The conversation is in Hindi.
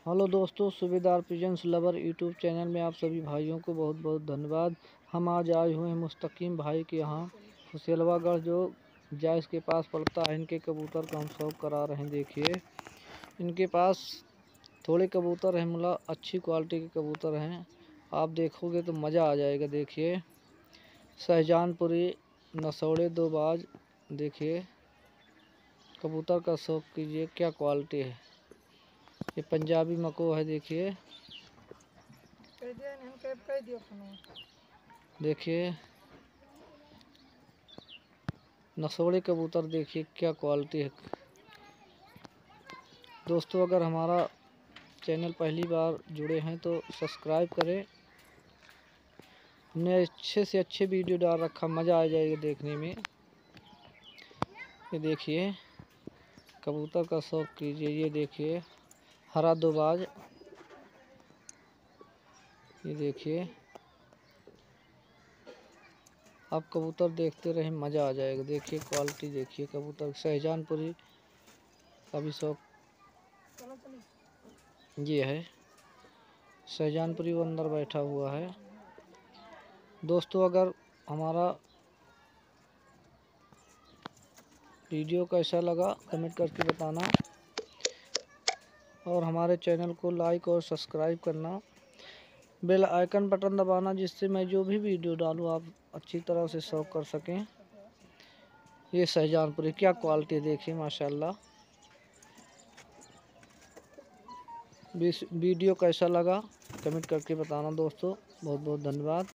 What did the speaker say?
हेलो दोस्तों, सूबेदार पिजन्स लवर यूट्यूब चैनल में आप सभी भाइयों को बहुत बहुत धन्यवाद। हम आज आए हुए हैं मुस्तकीम भाई के यहाँ हुसेलवागढ़, जो जायस के पास पड़ता है। इनके कबूतर का हम शौक करा रहे हैं। देखिए, इनके पास थोड़े कबूतर हैं, मतलब अच्छी क्वालिटी के कबूतर हैं। आप देखोगे तो मज़ा आ जाएगा। देखिए, शाहजहानपुरी नसौड़े दो बाज। देखिए, कबूतर का शौक कीजिए, क्या क्वालिटी है। ये पंजाबी मको है। देखिए देखिए नसोड़े कबूतर, देखिए क्या क्वालिटी है। दोस्तों, अगर हमारा चैनल पहली बार जुड़े हैं तो सब्सक्राइब करें। हमने अच्छे से अच्छे वीडियो डाल रखा, मज़ा आ जाएगा देखने में। ये देखिए, कबूतर का शौक कीजिए। ये देखिए, हरा दोबाज। ये देखिए, आप कबूतर देखते रहें, मज़ा आ जाएगा। देखिए क्वालिटी, देखिए कबूतर। शाहजहानपुरी का भी शौक ये है। शाहजहानपुरी वो अंदर बैठा हुआ है। दोस्तों, अगर हमारा वीडियो कैसा लगा कमेंट करके बताना, और हमारे चैनल को लाइक और सब्सक्राइब करना, बेल आइकन बटन दबाना, जिससे मैं जो भी वीडियो डालूँ आप अच्छी तरह से शौक कर सकें। ये शाहजहानपुरी, क्या क्वालिटी देखिए, माशाल्लाह। वीडियो कैसा लगा कमेंट करके बताना दोस्तों। बहुत बहुत धन्यवाद।